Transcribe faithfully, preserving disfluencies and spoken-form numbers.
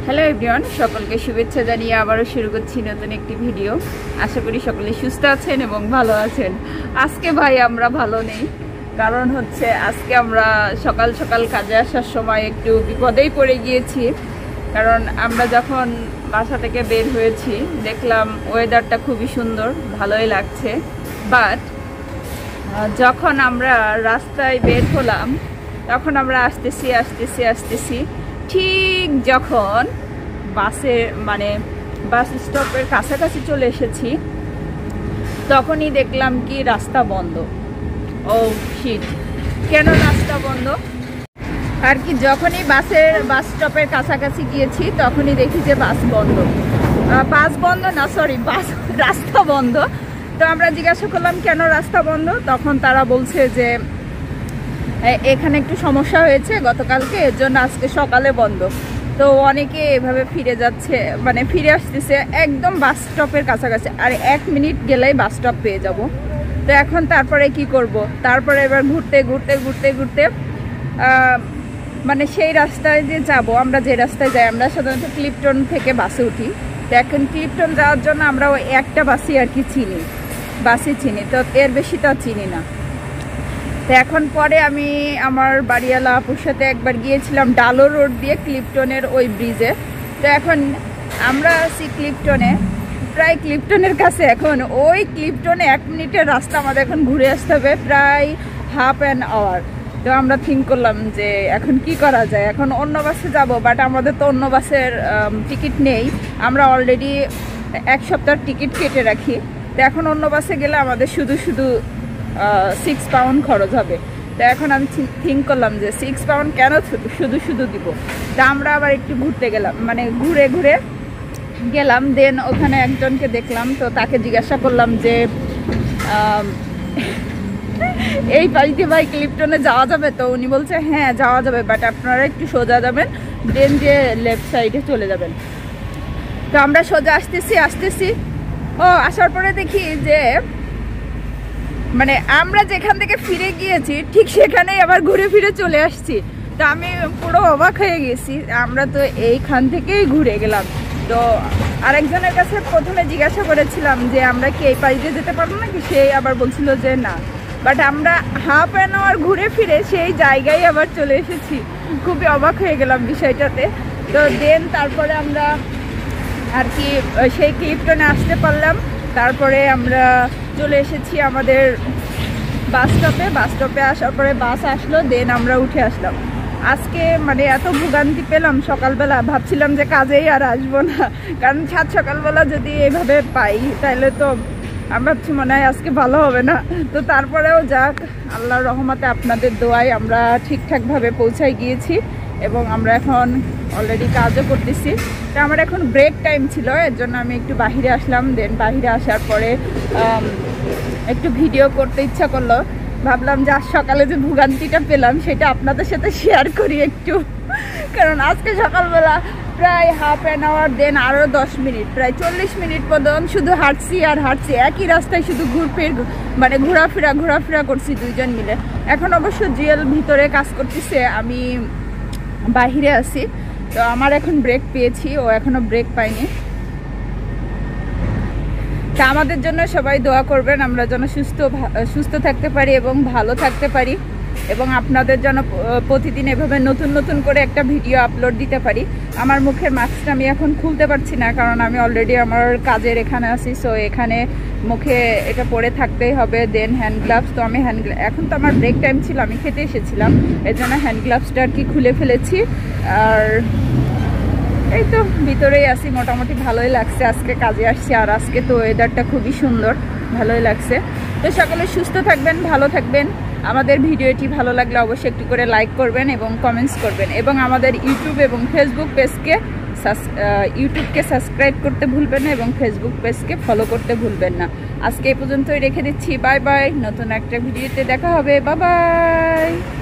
Hello everyone, সকলকে শুভেচ্ছা জানিয়ে আবারও শুরু করছি নতুন একটি ভিডিও। আশা করি সকলে সুস্থ আছেন এবং ভালো আছেন। আজকে ভাই আমরা ভালো নেই, কারণ হচ্ছে আজকে আমরা সকাল সকাল কাজে আসার সময় একটু বিপদেই পড়ে গিয়েছি। কারণ আমরা যখন বাসা থেকে বের হয়েছি দেখলাম ওয়েদারটা খুবই সুন্দর, ভালোই লাগছে। বাট যখন আমরা রাস্তায় বের হলাম তখন আমরা আসতেছি আসতেছি আসতেছি ঠিক যখন বাসের মানে বাস স্টপের কাছাকাছি চলে এসেছি তখনই দেখলাম কি রাস্তা বন্ধ। ও শিট, কেন রাস্তা বন্ধ? আর কি যখনই বাসের বাস স্টপের কাছাকাছি গিয়েছি তখনই দেখি যে বাস বন্ধ। বাস বন্ধ না, সরি বাস রাস্তা বন্ধ। তো আমরা জিজ্ঞাসা করলাম কেন রাস্তা বন্ধ, তখন তারা বলছে যে এখানে একটু সমস্যা হয়েছে গতকালকে, এর জন্য আজকে সকালে বন্ধ। তো অনেকে এভাবে ফিরে যাচ্ছে, মানে ফিরে আসতেছে একদম বাস স্টপের কাছাকাছি, আর এক মিনিট গেলেই বাস স্টপ পেয়ে যাব। তো এখন তারপরে কি করব? তারপরে এবার ঘুরতে ঘুরতে ঘুরতে ঘুরতে মানে সেই রাস্তায় যে যাব, আমরা যে রাস্তায় যাই, আমরা সাধারণত ক্লিপটন থেকে বাসে উঠি। তো এখন ক্লিপটন যাওয়ার জন্য আমরা ওই একটা বাসই আর কি চিনি, বাসই চিনি, তো এর বেশি তো চিনি না। তো এখন পরে আমি আমার বাড়িওয়ালা আপুর সাথে একবার গিয়েছিলাম ডালো রোড দিয়ে ক্লিপটনের ওই ব্রিজে। তো এখন আমরা আছি ক্লিপটনে, প্রায় ক্লিপটনের কাছে। এখন ওই ক্লিপটনে এক মিনিটের রাস্তা আমাদের এখন ঘুরে আসতে হবে প্রায় হাফ অ্যান আওয়ার। তো আমরা থিঙ্ক করলাম যে এখন কি করা যায়, এখন অন্য বাসে যাব, বাট আমাদের তো অন্য বাসের টিকিট নেই, আমরা অলরেডি এক সপ্তাহের টিকিট কেটে রাখি। তো এখন অন্য বাসে গেলে আমাদের শুধু শুধু সিক্স পাউন্ড খরচ হবে। তো এখন আমি থিঙ্ক করলাম যে সিক্স পাউন্ড কেন শুধু শুধু দিব। তা আমরা আবার একটু ঘুরতে গেলাম, মানে ঘুরে ঘুরে গেলাম। দেন ওখানে একজনকে দেখলাম, তো তাকে জিজ্ঞাসা করলাম যে এই বাড়িতে ভাই ক্লিপটনে যাওয়া যাবে? তো উনি বলছে হ্যাঁ যাওয়া যাবে, বাট আপনারা একটু সোজা যাবেন, দেন যে লেফট সাইডে চলে যাবেন। তো আমরা সোজা আসতেছি আসতেছি ও আসার পরে দেখি যে মানে আমরা যেখান থেকে ফিরে গিয়েছি ঠিক সেখানেই আবার ঘুরে ফিরে চলে আসছি। তো আমি পুরো অবাক হয়ে গেছি, আমরা তো এইখান থেকেই ঘুরে গেলাম। তো আরেকজনের কাছে প্রথমে জিজ্ঞাসা করেছিলাম যে আমরা কি এই পাড়িতে যেতে পারবো নাকি, সেই আবার বলছিল যে না। বাট আমরা হাফ অ্যান আওয়ার ঘুরে ফিরে সেই জায়গায় আবার চলে এসেছি। খুবই অবাক হয়ে গেলাম বিষয়টাতে। তো দেন তারপরে আমরা আর কি সেই ক্লিপটনে আসতে পারলাম। তারপরে আমরা চলে এসেছি আমাদের বাস স্টপে। বাস স্টপে আসার পরে বাস আসলো, দেন আমরা উঠে আসলাম। আজকে মানে এত ভোগান্তি পেলাম সকালবেলা, ভাবছিলাম যে কাজেই আর আসবো না, কারণ সাত সকালবেলা যদি এইভাবে পাই তাহলে তো আমি ভাবছি মনে হয় আজকে ভালো হবে না। তো তারপরেও যাক, আল্লাহর রহমতে আপনাদের দোয়ায় আমরা ঠিকঠাকভাবে পৌঁছায় গিয়েছি এবং আমরা এখন অলরেডি কাজও করতেছি। তো আমার এখন ব্রেক টাইম ছিল, এর জন্য আমি একটু বাহিরে আসলাম। দেন বাহিরে আসার পরে একটু ভিডিও করতে ইচ্ছা করলো, ভাবলাম যে আজ সকালে যে ভোগান্তিটা পেলাম সেটা আপনাদের সাথে শেয়ার করি একটু। কারণ আজকে সকালবেলা প্রায় হাফ অ্যান আওয়ার, দেন আরও দশ মিনিট, প্রায় চল্লিশ মিনিট পর্যন্ত শুধু হাঁটছি আর হাঁটছি, একই রাস্তায় শুধু ঘুরফির মানে ঘোরাফেরা ঘোরাফেরা করছি দুইজন মিলে। এখন অবশ্য জিএল ভিতরে কাজ করতেছে, আমি বাহিরে আছি। তো আমার এখন ব্রেক পেয়েছি, ও এখনো ব্রেক পাইনি। তা আমাদের জন্য সবাই দোয়া করবেন, আমরা যেন সুস্থ সুস্থ থাকতে পারি এবং ভালো থাকতে পারি, এবং আপনাদের যেন প্রতিদিন এভাবে নতুন নতুন করে একটা ভিডিও আপলোড দিতে পারি। আমার মুখের মাস্কটা আমি এখন খুলতে পারছি না, কারণ আমি অলরেডি আমার কাজের এখানে আছি। সো এখানে মুখে এটা পরে থাকতেই হবে। দেন হ্যান্ড গ্লাভস, তো আমি হ্যান্ড এখন তো আমার ব্রেক টাইম ছিল, আমি খেতে এসেছিলাম, এর জন্য হ্যান্ড গ্লাভসটা আর কি খুলে ফেলেছি। আর এই তো ভিতরেই আছি, মোটামুটি ভালোই লাগছে। আজকে কাজে আসছি, আর আজকে তো ওয়েদারটা খুবই সুন্দর, ভালোই লাগছে। তো সকলে সুস্থ থাকবেন, ভালো থাকবেন। আমাদের ভিডিওটি ভালো লাগলে অবশ্যই একটু করে লাইক করবেন এবং কমেন্টস করবেন, এবং আমাদের ইউটিউব এবং ফেসবুক পেজকে ইউটিউবকে সাবস্ক্রাইব করতে ভুলবেন না এবং ফেসবুক পেজকে ফলো করতে ভুলবেন না। আজকে এই পর্যন্তই রেখে দিচ্ছি, বাই বাই। নতুন একটা ভিডিওতে দেখা হবে, বাই বাই।